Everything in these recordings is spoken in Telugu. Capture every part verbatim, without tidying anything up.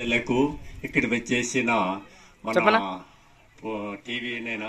ఇక్కడ వచ్చేసిన మన టీవీనేనా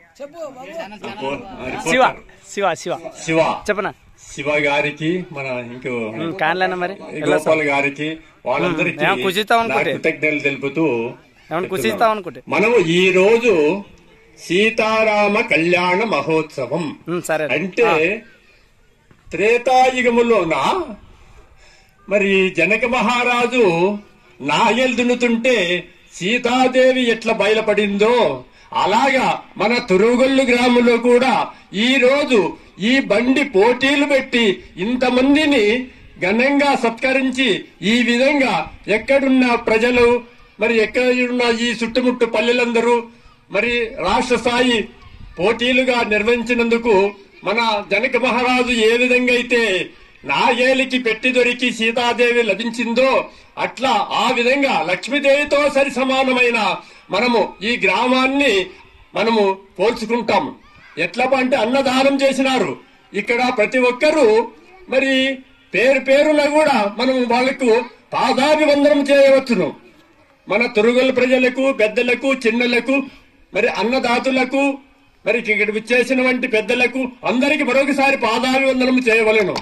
శివ శివ శివ శివ చెప్పనా శివ గారికి మన ఇంకో కాన్లేనా మరి గోపాల్ గారికి వాళ్ళందరికీ కృతజ్ఞతలు తెలుపుతూ మనము ఈ రోజు సీతారామ కళ్యాణ మహోత్సవం అంటే త్రేతాయుగములోన మరి జనక మహారాజు నాగేలు దున్నుతుంటే సీతాదేవి ఎట్లా బయలుపడిందో అలాగా మన తురుగొల్లు గ్రామంలో కూడా ఈ రోజు ఈ బండి పోటీలు పెట్టి ఇంతమందిని ఘనంగా సత్కరించి ఈ విధంగా ఎక్కడున్న ప్రజలు మరి ఎక్కడున్న ఈ చుట్టుముట్టు పల్లెలందరూ మరి రాష్ట్ర స్థాయి పోటీలుగా నిర్వహించినందుకు మన జనక మహారాజు ఏ విధంగా అయితే నాగేలికి పెట్టి దొరికి సీతాదేవి లభించిందో అట్లా ఆ విధంగా లక్ష్మీదేవితో సరి సమానమైన మనము ఈ గ్రామాన్ని మనము పోల్చుకుంటాం. ఎట్లా అంటే అన్నదానం చేసినారు. ఇక్కడ ప్రతి ఒక్కరూ మరి పేరు పేరున కూడా మనం వాళ్లకు పాదాభివందనం చేయవచ్చును. మన తురుగొల్లు ప్రజలకు, పెద్దలకు, చిన్నలకు, మరి అన్నదాతులకు, మరి ఇక్కడ విచ్చేసిన వంటి పెద్దలకు అందరికి మరొకసారి పాదాభివందనం చేయవలను.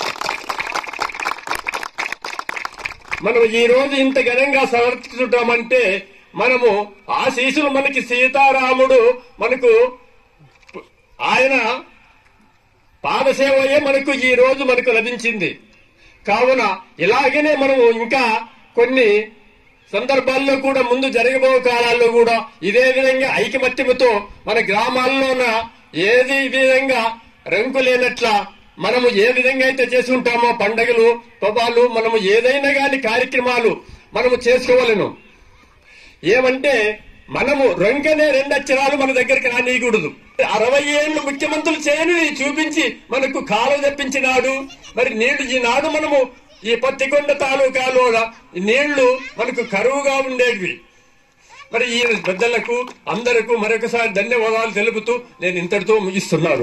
మనం ఈ రోజు ఇంత ఘనంగా సమర్పిస్తుంటామంటే మనము ఆశీస్సులు మనకి సీతారాముడు మనకు ఆయన పాదసేవయే మనకు ఈ రోజు మనకు లభించింది. కావున ఇలాగనే మనము ఇంకా కొన్ని సందర్భాల్లో కూడా ముందు జరగబో కాలాల్లో కూడా ఇదే విధంగా ఐకమత్యముతో మన గ్రామాల్లోన ఏది విధంగా రంకు లేనట్ల మనము ఏ విధంగా అయితే చేసుకుంటామో పండగలు పబాలు మనము ఏదైనా గాని కార్యక్రమాలు మనము చేసుకోవాలను. ఏమంటే మనము రంకనే రెండు అక్షరాలు మన దగ్గరికి రానియకూడదు. అరవై ఏళ్ళు ముఖ్యమంత్రులు చేయని చూపించి మనకు కాలువ తెప్పించినాడు. మరి నీళ్లు ఈనాడు మనము ఈ పత్తికొండ తాలూకాలో నీళ్లు మనకు కరువుగా ఉండేవి. మరి ఈ పెద్దలకు అందరకు మరొకసారి ధన్యవాదాలు తెలుపుతూ నేను ఇంతటితో ముగిస్తున్నాను.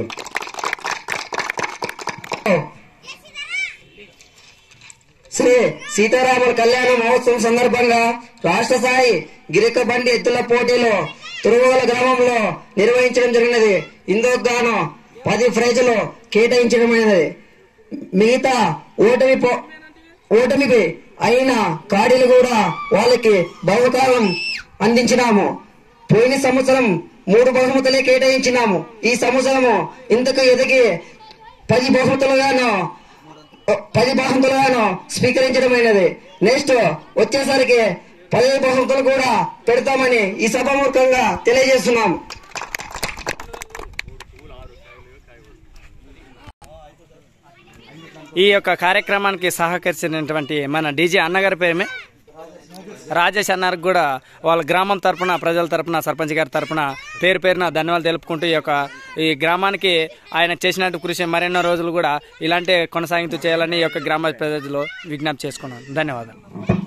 శ్రీ సీతారాముల కళ్యాణ మహోత్సవం సందర్భంగా రాష్ట్ర స్థాయి గిరిక బండి ఎత్తుల పోటీలో తురుగోల గ్రామంలో నిర్వహించడం జరిగినది. ఇందుకు గాను పది ప్రైజులు కేటాయించడమైనది. మిగతా ఓటమి ఓటమిపై అయిన కాడీలు కూడా వాళ్ళకి బహుకాలం అందించినాము. పోయిన సంవత్సరం మూడు బహుమతులే కేటాయించినాము. ఈ సంవత్సరము ఇంతకు ఎదిగి పది బహుమతులుగాను పది బహుమతులుగాను స్వీకరించడమైనది. నెక్స్ట్ వచ్చేసరికి పదిహేను బహుమతులు కూడా పెడతామని ఈ సభాముఖంగా తెలియజేస్తున్నాము. ఈ యొక్క కార్యక్రమానికి సహకరించినటువంటి మన డీజే అన్నగారి పేరుమే రాజేష్ అన్నారికి కూడా వాళ్ళ గ్రామం తరపున, ప్రజల తరపున, సర్పంచ్ గారి తరపున పేరు పేరున ధన్యవాదాలు తెలుపుకుంటూ ఈ యొక్క ఈ గ్రామానికి ఆయన చేసినట్టు కృషి మరెన్నో రోజులు కూడా ఇలాంటి కొనసాగింపు చేయాలని ఈ యొక్క గ్రామ ప్రజలు విజ్ఞప్తి చేసుకున్నాను. ధన్యవాదాలు.